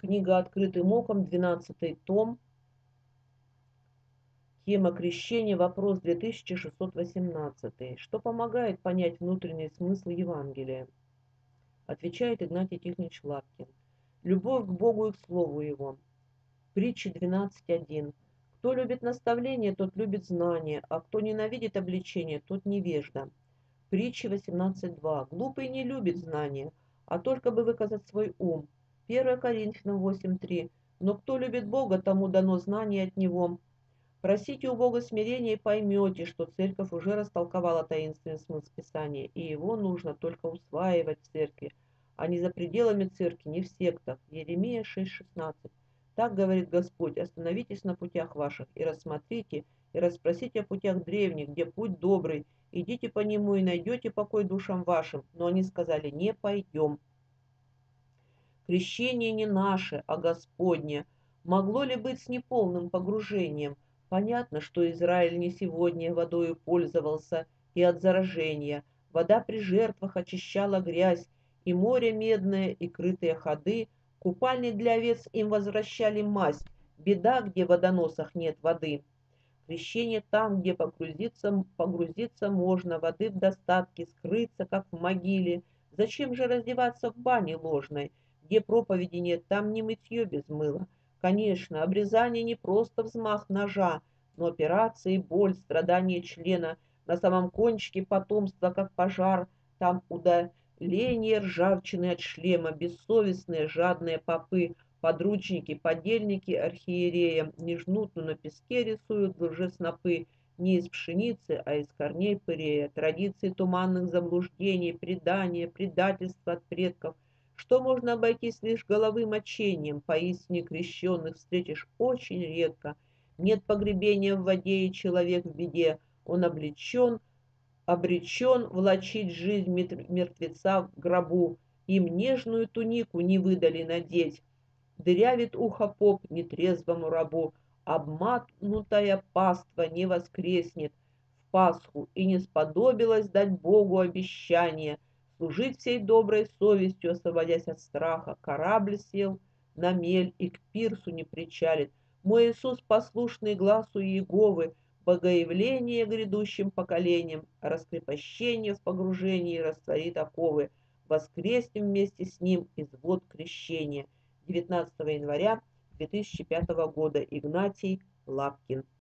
Книга «Открытым оком», 12 том. Тема крещения, вопрос 2618. Что помогает понять внутренний смысл Евангелия? Отвечает Игнатий Тихонович Лапкин. Любовь к Богу и к Слову Его. Притча 12.1. Кто любит наставление, тот любит знание, а кто ненавидит обличение, тот невежда. Притча 18.2. Глупый не любит знания, а только бы выказать свой ум. 1 Коринфянам 8.3. Но кто любит Бога, тому дано знание от Него. Просите у Бога смирения и поймете, что церковь уже растолковала таинственный смысл Писания, и его нужно только усваивать в церкви, а не за пределами церкви, не в сектах. Иеремия 6.16. Так говорит Господь: остановитесь на путях ваших и рассмотрите, и расспросите о путях древних, где путь добрый, идите по нему и найдете покой душам вашим. Но они сказали: не пойдем. Крещение не наше, а Господне. Могло ли быть с неполным погружением? Понятно, что Израиль не сегодня водою пользовался и от заражения. Вода при жертвах очищала грязь, и море медное, и крытые ходы. Купальни для овец им возвращали мазь. Беда, где в водоносах нет воды. Крещение там, где погрузиться можно, воды в достатке, скрыться, как в могиле. Зачем же раздеваться в бане ложной? Где проповеди нет, там не мытье без мыла. Конечно, обрезание не просто взмах ножа, но операции, боль, страдания члена. На самом кончике потомство, как пожар, там удаление ржавчины от шлема, бессовестные жадные попы, подручники, подельники архиерея не жнут, но на песке рисуют лжеснопы не из пшеницы, а из корней пырея, традиции туманных заблуждений, предания, предательства от предков. Что можно обойтись лишь головы мочением, поистине крещенных встретишь очень редко. Нет погребения в воде, и человек в беде, он обречен влачить жизнь мертвеца в гробу. Им нежную тунику не выдали надеть, дырявит ухо поп нетрезвому рабу, обманутая паства не воскреснет в Пасху, и не сподобилась дать Богу обещание служить всей доброй совестью, освободясь от страха. Корабль сел на мель и к пирсу не причалит. Мой Иисус, послушный глазу Иеговы, богоявление грядущим поколениям, раскрепощение в погружении растворит оковы. Воскреснем вместе с ним из вод крещения. 19 января 2005 года. Игнатий Лапкин.